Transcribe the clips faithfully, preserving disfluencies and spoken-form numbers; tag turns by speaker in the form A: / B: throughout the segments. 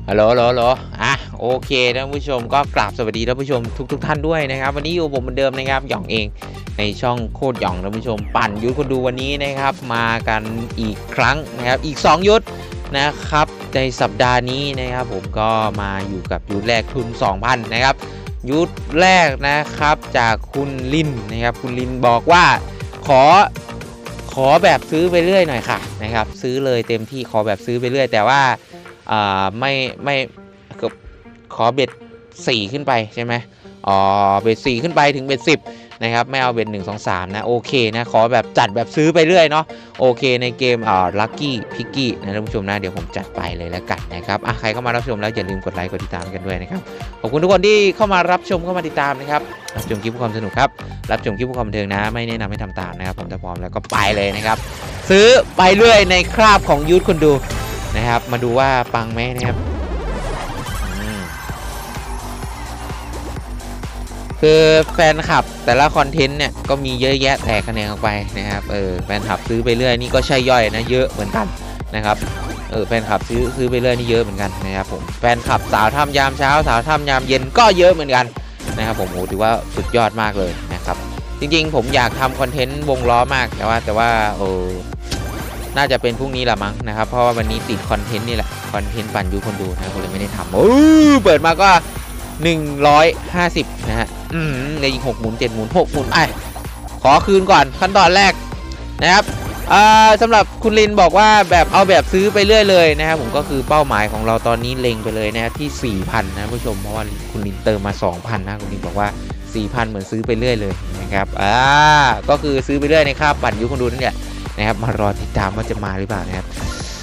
A: ฮัลโหลฮัลโหลฮัลโหลอ่ะโอเคท่านผู้ชมก็กราบสวัสดีท่านผู้ชมทุกทุกท่านด้วยนะครับวันนี้อยู่ผมเหมือนเดิมนะครับหย่องเองในช่องโคตรหย่องท่านผู้ชมปั่นยุทธคนดูวันนี้นะครับมากันอีกครั้งนะครับอีกสองยุทธนะครับในสัปดาห์นี้นะครับผมก็มาอยู่กับยุทธแรกทุน สองพัน นะครับยุทธแรกนะครับจากคุณลินนะครับคุณลินบอกว่าขอขอแบบซื้อไปเรื่อยหน่อยค่ะนะครับซื้อเลยเต็มที่ขอแบบซื้อไปเรื่อยแต่ว่าอ่าไม่ไม่ขอเบ็ดสี่ขึ้นไปใช่ไหมอ๋อเบ็ดสี่ขึ้นไปถึงเบ็ดสิบนะครับไม่เอาเบ็ดหนึ่งสองสามนะโอเคนะขอแบบจัดแบบซื้อไปเรื่อยเนาะโอเคในเกมอ่าลัคกี้พิกกี้นะท่านผู้ชมนะเดี๋ยวผมจัดไปเลยแล้วกันนะครับอ่ะใครเข้ามารับชมแล้วอย่าลืมกดไลค์กดติดตามกันด้วยนะครับขอบคุณทุกคนที่เข้ามารับชมเข้ามาติดตามนะครับรับชมคลิปความสนุกครับรับชมคลิปความบันเทิงนะไม่แนะนำให้ทำตามนะครับผมจะพร้อมแล้วก็ไปเลยนะครับซื้อไปเรื่อยในคราบของยูทคนดูนะครับมาดูว่าปังไหมนะครับคือแฟนคลับแต่ละคอนเทนต์เนี่ยก็มีเยอะแยะแตกคะแนนออกไปนะครับเออแฟนคลับซื้อไปเรื่อยนี่ก็ใช่ย่อยนะเยอะเหมือนกันนะครับเออแฟนคลับซื้อซื้อไปเรื่อยนี่เยอะเหมือนกันนะครับผมแฟนคลับสาวทำยามเช้าสาวทำยามเย็นก็เยอะเหมือนกันนะครับผมโอ้ถือว่าสุดยอดมากเลยนะครับจริงๆผมอยากทำคอนเทนต์วงล้อมากแต่ว่าแต่ว่าโอ้น่าจะเป็นพรุ่งนี้ละมั้งนะครับเพราะว่าวันนี้ติดคอนเทนต์นี่แหละคอนเทนต์ปั่นยูคนดูนะผมเลยไม่ได้ทำโอ้เปิดมาก็หนึ่งร้อยห้าสิบนะฮะอืมในอีกหกหมุนเจ็ดหมุนหกหมุนไอขอคืนก่อนขั้นตอนแรกนะครับอ่าสำหรับคุณลินบอกว่าแบบเอาแบบซื้อไปเรื่อยเลยนะครับผมก็คือเป้าหมายของเราตอนนี้เล็งไปเลยนะที่ สี่พัน นะผู้ชมเพราะว่าคุณลินเติมมา สองพัน นะคุณลินบอกว่า สี่พัน เหมือนซื้อไปเรื่อยเลยนะครับอ่าก็คือซื้อไปเรื่อยในค่าปั่นยุคนดูนั่นแหละนะครับมารอติดตามว่าจะมาหรือเปล่านะครับ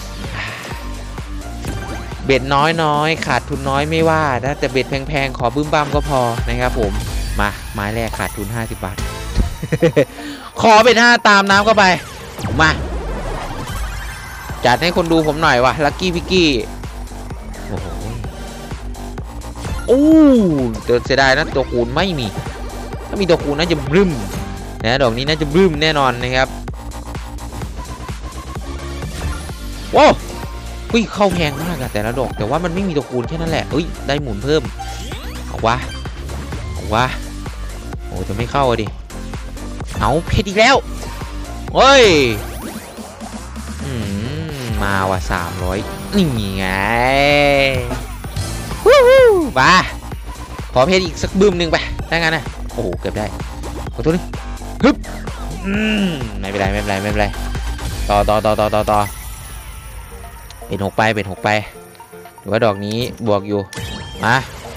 A: เบ็ดน้อยน้อยขาดทุนน้อยไม่ว่านะแต่เบ็ดแพงๆขอบึ้มบ้ามก็พอนะครับผมมาไม้แรกขาดทุนห้าสิบบาท ขอเป็นห้าตามน้ำเข้าไปมาจัดให้คนดูผมหน่อยวะลัคกี้พิกกี้โอ้โหอู้เสียดายนะตัวคูณไม่มีถ้ามีตัวคูณน่าจะบึ้มนะดอกนี้น่าจะบึ้มแน่นอนนะครับว้าวอุ้ยเข้าแพงมากอะแต่ละดอกแต่ว่ามันไม่มีตัวคูณแค่นั้นแหละอุ้ยได้หมุนเพิ่มเอาวะเอาวะโอ้จะไม่เข้าดิเอาเพชรอีกแล้วเฮ้ยอืมมาว่ะสามร้อยนี่ไงวู้ฮู้มาขอเพชรอีกสักบึ้มหนึ่งไปได้งั้นนะโอ้โหเกือบได้ขอตัวนึงฮึบอืมไม่เป็นไรไม่เป็นไรไม่เป็นไรต่อต่อต่อต่อต่อต่อเป็นหกไปเป็นหกไปหรือว่าดอกนี้บวกอยู่มา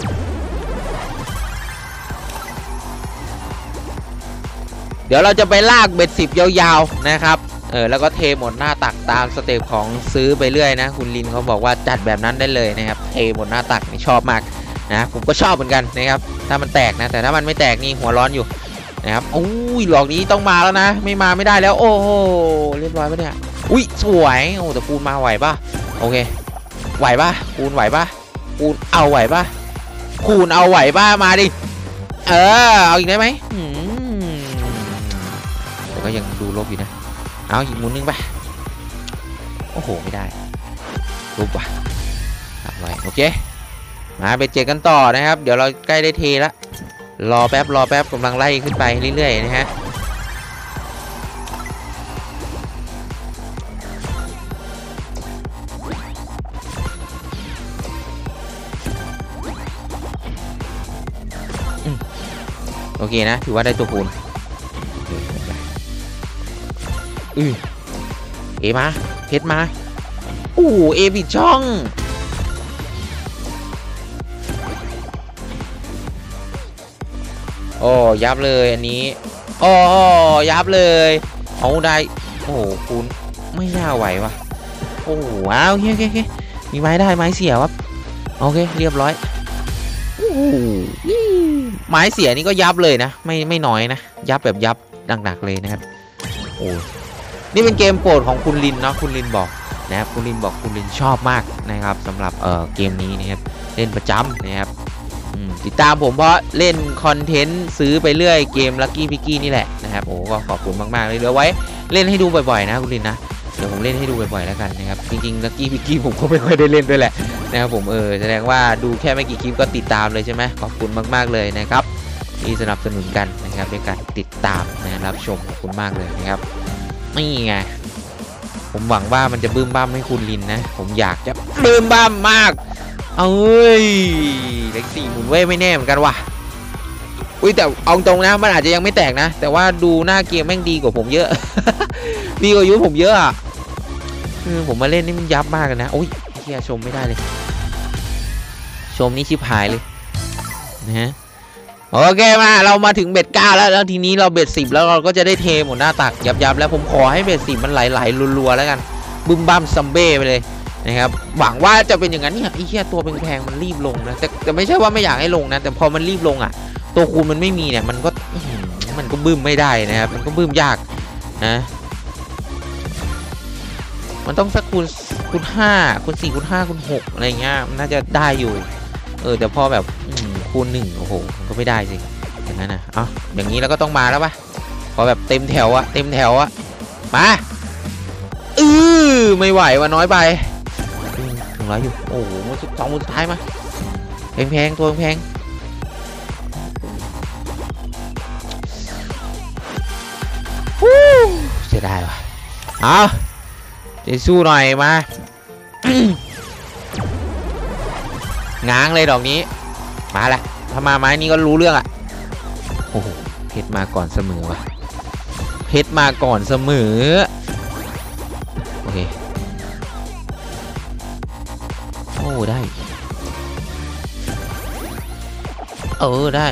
A: เดี๋ยวเราจะไปลากเบ็ดสิบยาวๆนะครับเออแล้วก็เทหมดหน้าตักตามสเต็ปของซื้อไปเรื่อยนะคุณลินเขาบอกว่าจัดแบบนั้นได้เลยนะครับเทหมดหน้าตักนี่ชอบมากนะผมก็ชอบเหมือนกันนะครับถ้ามันแตกนะแต่ถ้ามันไม่แตกนี่หัวร้อนอยู่นะครับอุ้ยหลอกนี้ต้องมาแล้วนะไม่มาไม่ได้แล้วโอ้โหเรียบร้อยปะเนี่ยอุ้ยสวยโอ้แต่ปูนมาไหวปะโอเคไหวปะปูนไหวปะปูนเอาไหวปะปูนเอาไหวปะมาดิเออเอาอีกได้ไหมแต่ก็ยังดูลบอยู่นะเอาอีกหมุนนึงไปโอ้โหไม่ได้ลบว่ะตัดไว้โอเคมาไปเจอกันต่อนะครับเดี๋ยวเราใกล้ได้เทแล้วรอแป๊บรอแป๊บกำลังไล่ขึ้นไปเรื่อยๆนะฮะโอเคนะถือว่าได้ตัวคูณอือเอมาเพชรมาอู้เอบิดช่องโอ้ยับเลยอันนี้โอ้ยับเลยเอาได้โอ้คูณไม่น่าไหววะโอ้ว้าวโอเคโอเคมีไม้ได้ไม้เสียวะโอเคเรียบร้อยไม้เสียนี่ก็ยับเลยนะไม่ไม่น้อยนะยับแบบยับหนักๆเลยนะครับโอ้นี่เป็นเกมโปรดของคุณลินเนาะคุณลินบอกนะครับคุณลินบอกคุณลินชอบมากนะครับสำหรับเอ่อเกมนี้นะครับเล่นประจำนะครับติดตามผมเพราะเล่นคอนเทนต์ซื้อไปเรื่อยเกมลัคกี้พิกกี้นี่แหละนะครับโอ้ก็ขอบคุณมากๆเลยเดี๋ยวไว้เล่นให้ดูบ่อยๆนะคุณลินนะเดี๋ยวผมเล่นให้ดูบ่อยๆแล้วกันนะครับจริงๆลักกี้พิกกี้ผมก็ไม่ค่อยได้เล่นด้วยแหละนะครับผมเออแสดงว่าดูแค่ไม่กี่คลิปก็ติดตามเลยใช่ไหมขอบคุณมากๆเลยนะครับที่สนับสนุนกันนะครับด้วยการติดตามนะรับชมขอบคุณมากเลยนะครับนี่ไงผมหวังว่ามันจะบึ้มบ้ามให้คุณลินนะผมอยากจะบึ้มบ้ามมากเอ้ยเลขสี่หมุนเว้ยไม่แน่เหมือนกันว่ะอุ้ยแต่เอาตรงนะมันอาจจะยังไม่แตกนะแต่ว่าดูหน้าเกมแม่งดีกว่าผมเยอะ ดีกว่ายุผมเยอะอ่ะคือผมมาเล่นนี่มันยับมากนะโอ้ยเฮียชมไม่ได้เลยชมนี่ชิบหายเลยนะฮะโอเคมาเรามาถึงเบ็ดเก้าแล้วแล้วทีนี้เราเบ็ดสิบแล้วเราก็จะได้เทหมดหน้าตักยับๆแล้วผมขอให้เบ็ดสิบมันไหลๆรัวๆแล้วกันบึ้มบ้ามซัมเบ้ไปเลยนะครับหวังว่าจะเป็นอย่างนั้นเนี่ยไอ้เหี้ยตัวแพงๆมันรีบลงนะแต่แต่ไม่ใช่ว่าไม่อยากให้ลงนะแต่พอมันรีบลงอ่ะตัวคูณมันไม่มีเนี่ยมันก็มันก็บึ้มไม่ได้นะครับมันก็บึ้มยากนะมันต้องสักคูณคูณห้าคูณสี่คูณห้าคูณหกอะไรเงี้ยมันน่าจะได้อยู่เออแต่พอแบบคูณหนึ่งโอ้โหมันก็ไม่ได้สิอย่างนั้นนะเอาอย่างนี้แล้วก็ต้องมาแล้วปะพอแบบเต็มแถวอะเต็มแถวอะมาอือไม่ไหวว่ะน้อยไปถึงร้อยอยู่โอ้โหสองหมุนสุดท้ายมาแพงๆตัวแพงเสียดายว่ะเอาจะสู้หน่อยมา ง้างเลยดอกนี้มาละถ้ามาไม้นี้ก็รู้เรื่องอ่ะโอ้โหเพชรมาก่อนเสมอว่ะเพชรมาก่อนเสมอโอเคโอ้ได้เออได้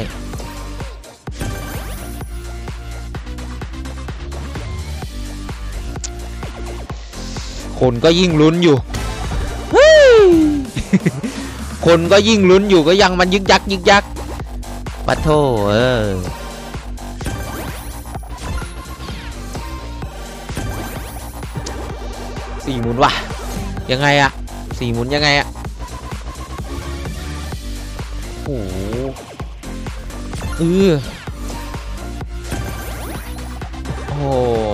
A: คนก็ยิ่งลุ้นอยู่ คนก็ยิ่งลุ้นอยู่ก็ยังมันยึกยักยึกยักปัดโถเออสี่หมุนว่ะยังไงอะสี่หมุนยังไงอะโอ้โหเออโอ้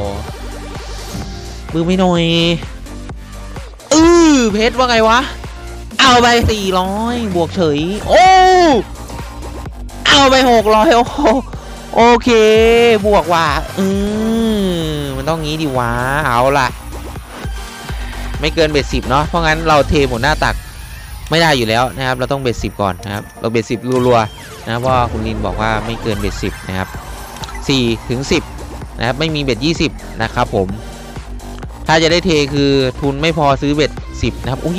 A: มือไม่หน่อยเออเพชรว่าไงวะเอาไปสี่ร้อยบวกเฉยโอ้เอาไปหกร้อยโอ้โอเคบวกว่ะอืมมันต้องงี้ดิวะเอาล่ะไม่เกินเบ็ดสิบเนาะเพราะงั้นเราเทหมดหน้าตักไม่ได้อยู่แล้วนะครับเราต้องเบ็ดสิบก่อนนะครับเราเบ็ดสิบรัวๆนะเพราะคุณลินบอกว่าไม่เกินเบ็ดสิบนะครับสี่ถึงสิบนะครับไม่มีเบ็ดยี่สิบนะครับผมถ้าจะได้เทคือทุนไม่พอซื้อเบ็ดสิบนะครับอุ้ย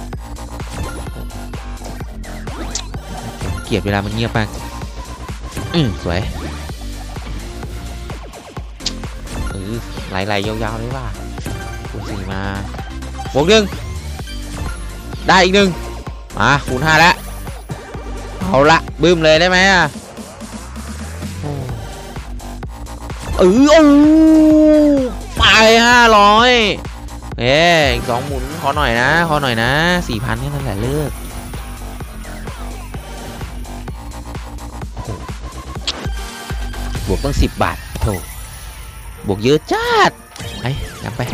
A: เกลียดเวลามันเงียบมากอืมสวยเออไหลๆยาวๆเลยว่าคูณสี่มาบวกหนึ่งได้อีกหนึ่งมาคูณห้าแล้วเอาละบึ้มเลยได้ไหมอ่ะเออโอ้ไปห้าร้อยเอ๊ะอีกสองหมุนขอหน่อยนะขอหน่อยนะสี่พันแค่นั้นแหละเลิกบวกตั้งสิบบาทโถบวกเยอะจัดไอ้ย้ำไป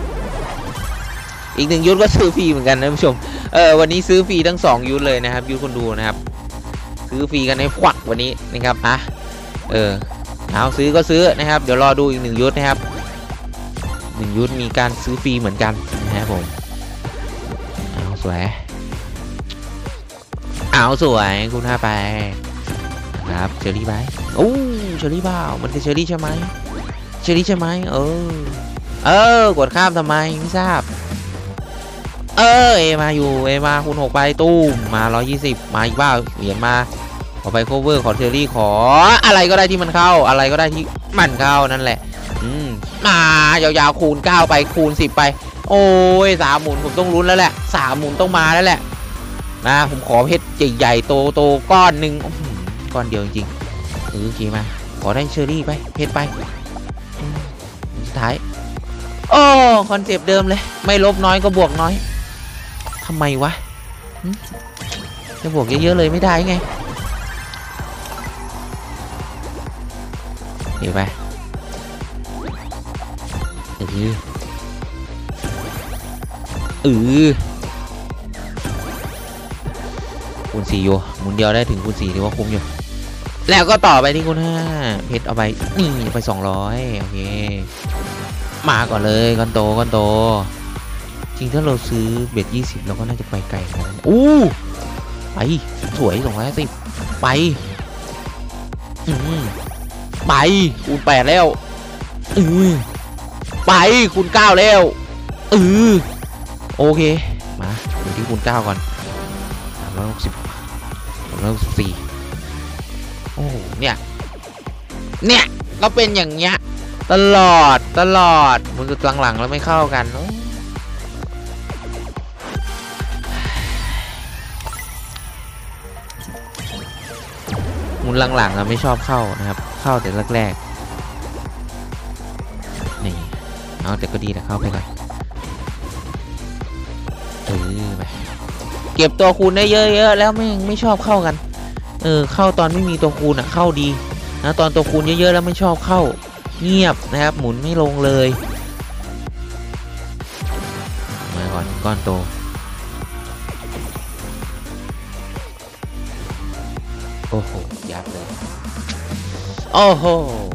A: อีกหนึ่งยุทธก็ซื้อฟรีเหมือนกันนะผู้ชมเออวันนี้ซื้อฟรีทั้งสองยุทธเลยนะครับยุทธคนดูนะครับซื้อฟรีกันให้ควักวันนี้นะครับอ่ะเออเอาซื้อก็ซื้อนะครับเดี๋ยวรอดูอีกหนึ่งยุทธนะครับหนึ่งยุทธมีการซื้อฟรีเหมือนกันนะครับผมเอาสวยเอาสวยคุณห้าไปครับเชอรี่ไปโอ้เชอรี่บ้ามันคือเชอรี่ใช่ไหมเชอรี่ใช่ไหมเออเออกดข้ามทำไมไม่ทราบเออเอมาอยู่เอมาคูณหกไปตู้มมาร้อยยี่สิบมาอีกบ้าเหรียญมาขอไปโคเวอร์ขอเชอรี่ขออะไรก็ได้ที่มันเข้าอะไรก็ได้ที่มันเข้านั่นแหละอืมมายาวๆคูณเก้าไปคูณสิบไปโอ้ยสามหมุนผมต้องลุ้นแล้วแหละสามหมุนต้องมาแล้วแหละนะผมขอเพชรใหญ่ๆโตๆก้อนหนึ่งก้อนเดียวจริงๆเออขี่มาขอได้เชอรี่ไปเพชรไปสุดท้ายโอ้คอนเซปต์เดิมเลยไม่ลบน้อยก็บวกน้อยทำไมวะจะบวกเยอะๆเลยไม่ได้ไงเดี๋ยวไปเออเออคูณสี่อยู่หมุนเดียวได้ถึงคูณสี่ถือว่าคุ้มอยู่แล้วก็ต่อไปที่คูณห้าเพชรเอาไปนี่ไปสองร้อยโอเคมาก่อนเลยก้อนโตก้อนโตจริงถ้าเราซื้อเบ็ดยี่สิบเราก็น่าจะไปไกลกันอู้ไปสวยสองร้อยห้าสิบไปอืมไปคูณแปดแล้วอือไปคูณเก้าแล้วอือโอเคมาดูที่คูณเก้าก่อนสามร้อยหกสิบสามร้อยหกสิบสี่โอ้เนี่ยเนี่ยก็เป็นอย่างเงี้ยตลอดตลอดมันจะหลังๆแล้วไม่เข้ากันมุนหลังๆเราไม่ชอบเข้านะครับเข้าแต่แรกๆนี่เอาแต่ก็ดีแต่เข้าไปก่อนเออไปเก็บตัวคูณได้เยอะๆแล้วไม่ไม่ชอบเข้ากันเออเข้าตอนไม่มีตัวคูณอ่ะเข้าดีนะตอนตัวคูณเยอะๆแล้วไม่ชอบเข้าเงียบนะครับหมุนไม่ลงเลยมาก่อนก้อนโตโอ้โหยับเลยโอ้โห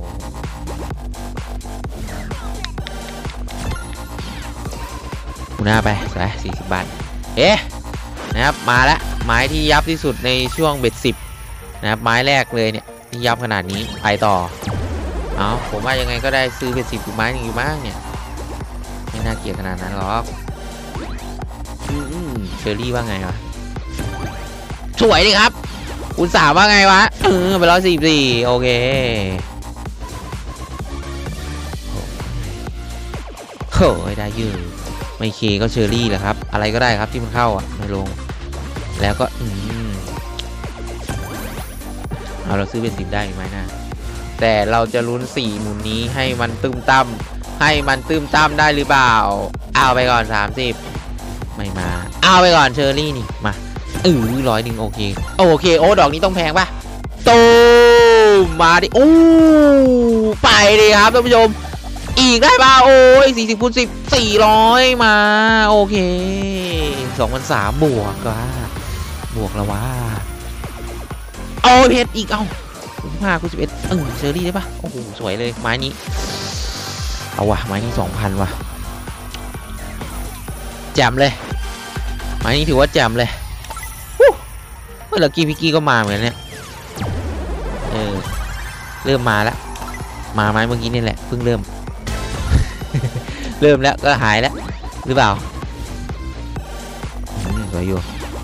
A: หน้าไปสวยสี่สิบบาทเอ๊ะนะครับมาแล้วไม้ที่ยับที่สุดในช่วงเบ็ดสิบนะครับไม้แรกเลยเนี่ยที่ยับขนาดนี้ไปต่อเอาผมว่ายังไงก็ได้ซื้อเบ็ดสิบอยู่ไม้หนึ่งอยู่บ้างเนี่ยไม่น่าเกลียดขนาดนั้นหรอกอืมเชอรี่ว่าไงวะสวยดิครับคุณสามว่าไงวะเออไปร้อยสี่สี่โอเคโอ้ยได้ยืดไม่เคก็เชอรี่แหละครับอะไรก็ได้ครับที่มันเข้าอ่ะไม่ลงแล้วก็อืมเอาเราซื้อเป็นสิบได้ไหมนะแต่เราจะลุ้นสี่หมุนนี้ให้มันตึมตั้มให้มันตึมตั้มได้หรือเปล่าเอาไปก่อนสามสิบไม่มาเอาไปก่อนเชอรี่นี่มาเออร้อยหนึ่งโอเคโอเคโอ้ดอกนี้ต้องแพงป่ะตูมมาดิโอ้ไปดิครับท่านผู้ชมอีกได้ป่ะโอ้ยสี่สิบคูณสิบสี่ร้อยมาโอเคสองพันสามบวกว่าบวกแล้วว่าโอ้เพชรอีกเอ้าคูณห้าคูณสิบเอ็ดเออเชอรี่ได้ป่ะโอ้โหสวยเลยไม้นี้เอาว่ะไม้นี้สองพันว่ะแจ่มเลยไม้นี้ถือว่าแจ่มเลยเมื่อกี้พี่กี้ก็มาเหมือนเนี่ยเออเริ่มมาแล้วมาไหมเมื่อกี้นี่แหละเพิ่งเริ่ม เริ่มแล้วก็หายแล้วหรือเปล่าสวยอยู่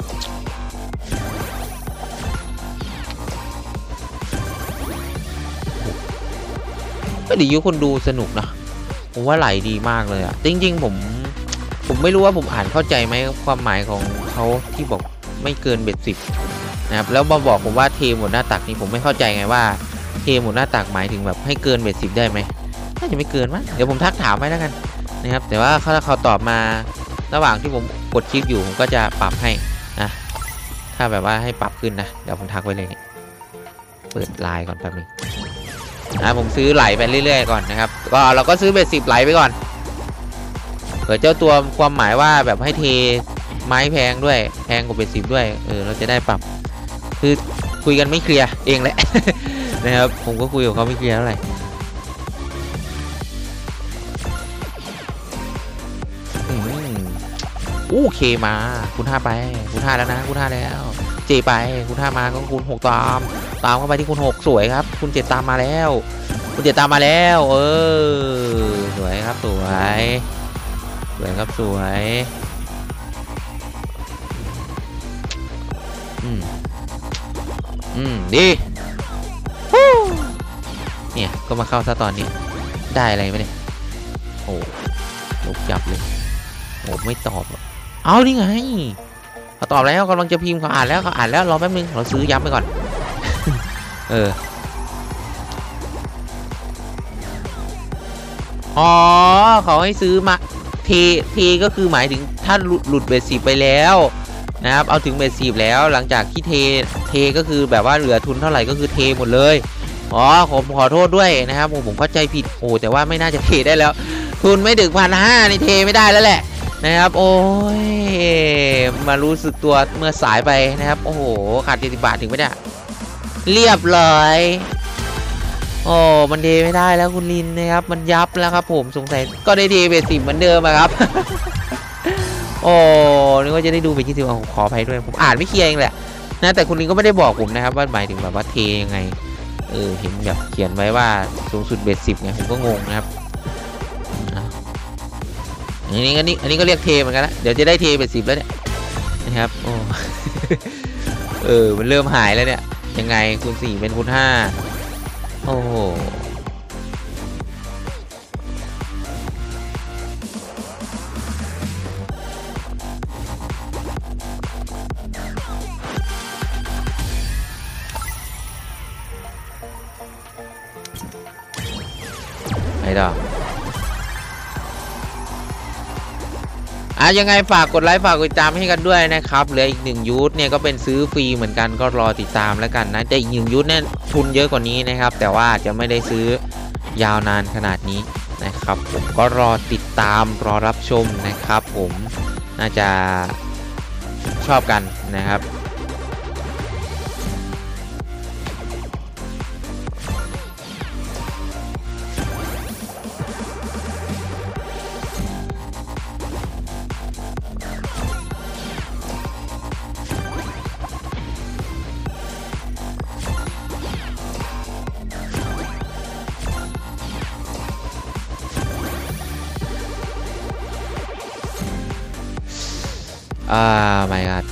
A: ก็ดีอยู่คนดูสนุกนะผมว่าไหลดีมากเลยอะจริงๆผมผมไม่รู้ว่าผมอ่านเข้าใจไหมความหมายของเขาที่บอกไม่เกินเบ็ดสิบนะครับแล้วมาบอกผมว่าเทหมดหน้าตักนี่ผมไม่เข้าใจไงว่าเทหมดหน้าตักหมายถึงแบบให้เกินเบ็ดสิบได้ไหมน่าจะไม่เกินมั้งเดี๋ยวผมทักถามให้แล้วกันนะครับแต่ว่าเขาถ้าเขาตอบมาระหว่างที่ผมกดคลิปอยู่ผมก็จะปรับให้นะถ้าแบบว่าให้ปรับขึ้นนะเดี๋ยวผมทักไว้เลยนี่เปิดไลน์ก่อนแป๊บนึงนะผมซื้อไหลไปเรื่อยๆก่อนนะครับก็เราก็ซื้อเบ็ดสิบไหลไปก่อนเปิดเจ้าตัวความหมายว่าแบบให้เทไม้แพงด้วยแพงกว่าเบ็ดสิบด้วยเออเราจะได้ปรับคือคุยกันไม่เคลียร์เองแหละ นะครับผมก็คุยกับเขาไม่เคลียร์เท่าไหร่โอเคมาคูณห้าไปคูณห้าแล้วนะคูณห้าแล้วเจไปคูณห้ามาก็คูณหกตามตามเข้าไปที่คูณหกสวยครับคูณเจ็ดตามมาแล้วคูณเจ็ดตามมาแล้วเออสวยครับสวยสวยครับสวยอืมอืมดีเนี่ยก็มาเข้าซะตอนนี้ได้อะไรไหมเนี่ยโอ้ลบจับเลยโอ้ไม่ตอบเอานี่ไงเขาตอบแล้วกำลังจะพิมพ์เขาอ่านแล้วเขาอ่านแล้วรอแป๊บนึงเราซื้อย้ำไปก่อน เอออ๋อเขาให้ซื้อมาเทเทก็คือหมายถึงถ้าหลุดหลุดเบสสิบไปแล้วนะครับเอาถึงเบสสิบแล้วหลังจากที่เทเทก็คือแบบว่าเหลือทุนเท่าไหร่ก็คือเทหมดเลยอ๋อผมขอโทษด้วยนะครับผมเข้าใจผิดโอ้แต่ว่าไม่น่าจะเทได้แล้วทุนไม่ถึงพันห้านี่เทไม่ได้แล้วแหละนะครับโอ้ยมารู้สึกตัวเมื่อสายไปนะครับโอ้โหขาดเจ็ดสิบบาทถึงไหมเนี่ยเรียบร้อยโอ้มันเทไม่ได้แล้วคุณลินนะครับมันยับแล้วครับผมสงสัยก็ได้เทเบสิบเหมือนเดิมครับโอ้นึกว่าจะได้ดูไปยี่สิบขออภัยด้วยผมอ่านไม่เคลียร์เองแหละนะแต่คุณลินก็ไม่ได้บอกผมนะครับว่าหมายถึงแบบว่าเทยังไงเออเห็นแบบเขียนไว้ว่าสูงสุดเบสิบไงผมก็งงนะครับอันนี้อันนี้อันนี้ก็เรียกเทเหมือนกันนะเดี๋ยวจะได้เทเบสิบแล้วเนี่ยนะครับโอ้เออมันเริ่มหายแล้วเนี่ยยังไงคูณสี่เป็นคูณห้าโอ้โหไอ้ดอกอ่ะยังไงฝากกดไลค์ฝากกดติดตามให้กันด้วยนะครับเหลืออีกหนึ่งยูทเนี่ยก็เป็นซื้อฟรีเหมือนกันก็รอติดตามแล้วกันนะแต่อีกหนึ่งยูทเนี่ยทุนเยอะกว่านี้นะครับแต่ว่าจะไม่ได้ซื้อยาวนานขนาดนี้นะครับผมก็รอติดตามรอรับชมนะครับผมน่าจะชอบกันนะครับอ่าไม่ครับ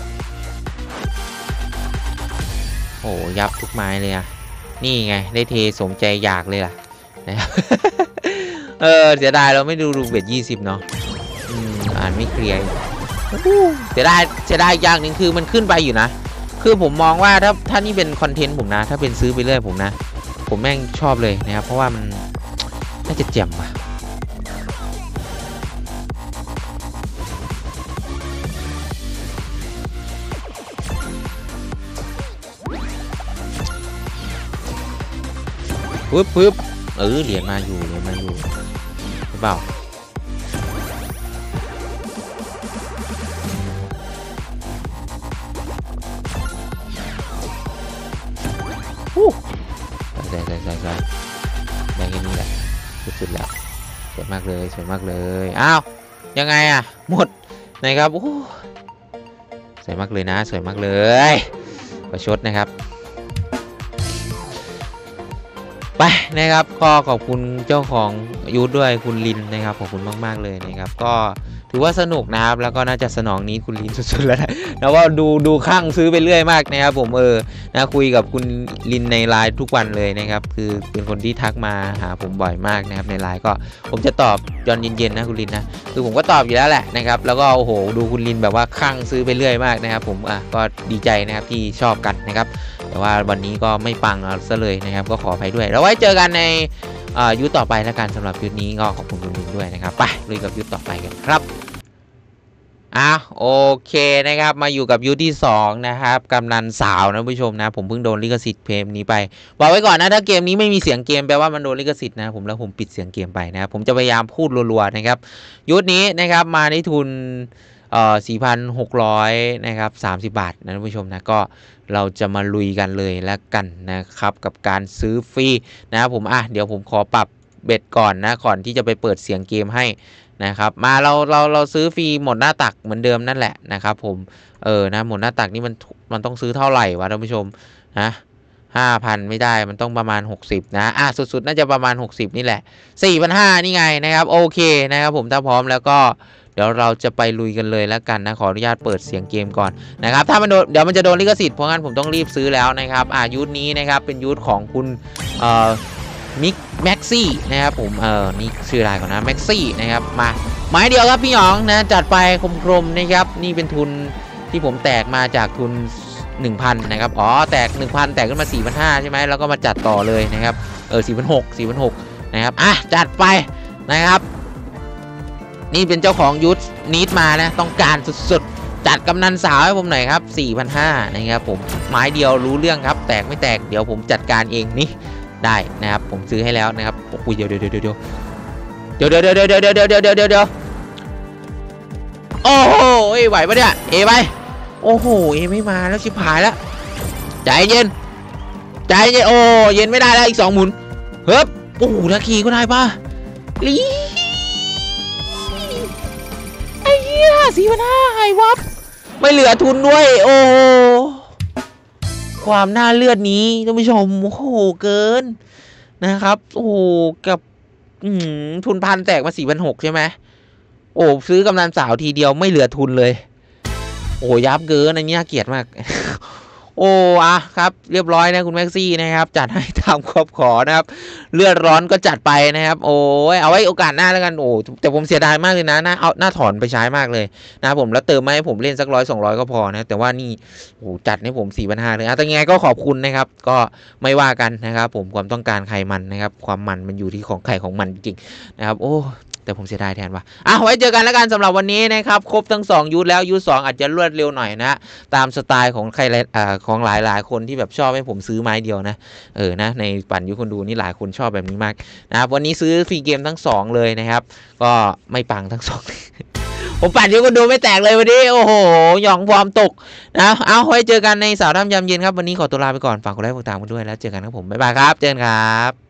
A: โอ้ยับทุกไม้เลยอ่ะนี่ไงได้เทสมใจอยากเลยล่ะนะครับเออเสียดายเราไม่ดูรูเบ็ดยี่สิบเนาะอืมอ่านไม่เคลียร์เสียดายเสียดายอย่างหนึ่งคือมันขึ้นไปอยู่นะคือผมมองว่าถ้าถ้านี่เป็นคอนเทนต์ผมนะถ้าเป็นซื้อไปเรื่อยผมนะผมแม่งชอบเลยนะครับเพราะว่ามันน่าจะเจ๋งว่ะปึ๊บปึ๊บเออเหรียญมาอยู่เหรียญมาอยู่หรือเปล่าใส่ใส่ใส่ใส่ได้แค่นี้แหละสุดๆแล้วสวยมากเลยสวยมากเลยอ้าวยังไงอ่ะหมดนะครับโอ้สวยมากเลยนะสวยมากเลยประชดนะครับไปนะครับก็ขอบคุณเจ้าของยูทด้วยคุณลินนะครับขอบคุณมากๆเลยนะครับก็ถือว่าสนุกนะครับแล้วก็น่าจะสนองนี้คุณลินสุดๆแล้วนะแล้วว่าดูดูข้างซื้อไปเรื่อยมากนะครับผมเออนะคุยกับคุณลินในไลน์ทุกวันเลยนะครับคือเป็นคนที่ทักมาหาผมบ่อยมากนะครับในไลน์ก็ผมจะตอบตอนเย็นๆนะคุณลินนะคือผมก็ตอบอยู่แล้วแหละนะครับแล้วก็โอ้โหดูคุณลินแบบว่าข้างซื้อไปเรื่อยมากนะครับผมอ่ะก็ดีใจนะครับที่ชอบกันนะครับแต่ว่าวันนี้ก็ไม่ปังเอาซะเลยนะครับก็ขออภัยด้วยแล้วไว้เจอกันในยูทต่อไปแล้วกันสำหรับยูทนี้ก็ขอบคุณคุณลินด้วยนะครับไปลุยกับยูทต่อไปกันครับอ่ะโอเคนะครับมาอยู่กับยูทที่สองนะครับกำนันสาวนะผู้ชมนะผมเพิ่งโดนลิขสิทธิ์เพลงนี้ไปบอกไว้ก่อนนะถ้าเกมนี้ไม่มีเสียงเกมแปลว่ามันโดนลิขสิทธิ์นะผมแล้วผมปิดเสียงเกมไปนะครับผมจะพยายามพูดรัวๆนะครับยูทนี้นะครับมาในทุนเอ่อ สี่พันหกร้อย นะครับสามสิบบาทนะท่านผู้ชมนะก็เราจะมาลุยกันเลยแล้วกันนะครับกับการซื้อฟรีนะครับผมอ่ะเดี๋ยวผมขอปรับเบ็ดก่อนนะก่อนที่จะไปเปิดเสียงเกมให้นะครับมาเราเราเราซื้อฟรีหมดหน้าตักเหมือนเดิมนั่นแหละนะครับผมเออนะหมดหน้าตักนี่มันมันต้องซื้อเท่าไหร่วะท่านผู้ชมนะ ห้าพัน ไม่ได้มันต้องประมาณหกสิบนะอ่ะสุดๆน่าจะประมาณหกสิบนี่แหละ สี่พันห้าร้อย นี่ไงนะครับโอเคนะครับผมถ้าพร้อมแล้วก็เดี๋ยวเราจะไปลุยกันเลยแล้วกันนะขออนุญาตเปิดเสียงเกมก่อนนะครับถ้ามันโดนเดี๋ยวมันจะโดนลิขสิทธิ์เพราะงั้นผมต้องรีบซื้อแล้วนะครับอ่ะยูทนี้นะครับเป็นยูทของคุณเอ่อมิกแม็กซี่นะครับผมเออนี่ชื่ออะไรก่อนนะแม็กซี่นะครับมาไม้เดียวครับพี่หยองนะจัดไปคมๆนะครับนี่เป็นทุนที่ผมแตกมาจากทุน หนึ่งพัน นะครับอ๋อแตก หนึ่งพัน แตกขึ้นมา สี่พันห้าร้อย ใช่ไหมแล้วก็มาจัดต่อเลยนะครับเออ สี่พันหกร้อย สี่พันหกร้อย นะครับอ่ะจัดไปนะครับนี่เป็นเจ้าของยูทนีดมานะต้องการสุดๆจัดกำนันสาวให้ผมหน่อยครับ สี่พันห้าร้อย นะครับผมไม้เดียวรู้เรื่องครับแตกไม่แตกเดี๋ยวผมจัดการเองนี่ได้นะครับผมซื้อให้แล้วนะครับโอ้ยเดี๋ยวเดี๋ยวเดี๋ยวเดี๋ยวเดี๋ยวเดี๋ยวเดี๋ยวเดี๋ยวเดี๋ยวเดี๋ยวเดี๋ยวเดี๋ยวโอ้โหไหวปะเนี่ยเอไปโอ้โหเอไม่มาแล้วชิบหายแล้วใจเย็นใจเย็นโอ้เย็นไม่ได้แล้วอีกสองหมุนเฮ้ยโอ้โหนาคีก็ได้ป่ะลีไอ้เหี้ยสี่พันห้าหายวับไม่เหลือทุนด้วยโอ้ความน่าเลือดนี้ท่านผู้ชมโอ้โหเกินนะครับโอ้โหกับทุนพันแตกมาสี่พันหกใช่ไหมโอ้ซื้อกำนันสาวทีเดียวไม่เหลือทุนเลยโอ้ยับเกินอันนี้น่าเกลียดมากโอ้อะครับเรียบร้อยนะคุณแม็กซี่นะครับจัดให้ตามครอบขอนะครับเลือดร้อนก็จัดไปนะครับโอ้ยเอาไว้โอกาสหน้าแล้วกันโอ้แต่ผมเสียดายมากเลยนะน่าเอาหน้าถอนไปใช้มากเลยนะผมแล้วเติมมาให้ผมเล่นสักร้อยสองร้อยก็พอนะแต่ว่านี่โอ้จัดให้ผมสี่พันห้าเลยอ่ะแต่ไงก็ขอบคุณนะครับก็ไม่ว่ากันนะครับผมความต้องการใครมันนะครับความมันมันอยู่ที่ของใครของมันจริงๆนะครับโอ้แต่ผมเสียดายแทนว่ะอ่ะไว้เจอกันแล้วกันสำหรับวันนี้นะครับครบทั้งสองยูทแล้วยูทสองอาจจะรวดเร็วหน่อยนะตามสไตล์ของใครอ่าของหลายๆคนที่แบบชอบให้ผมซื้อไม้เดียวนะเออนะในปั่นยูทคนดูนี่หลายคนชอบแบบนี้มากนะครับวันนี้ซื้อฟรีเกมทั้งสองเลยนะครับก็ไม่ปังทั้งสอง ผมปั่นยูทคนดูไม่แตกเลยวันนี้โอ้โหหย่องฟอร์มตกนะเอาไว้เจอกันในสาวท่ำยำเย็นครับวันนี้ขอตัวลาไปก่อนฝากกดไลค์กดติดตามกันด้วยแล้วเจอกันครับผมบ๊ายบายครับเจอกันครับ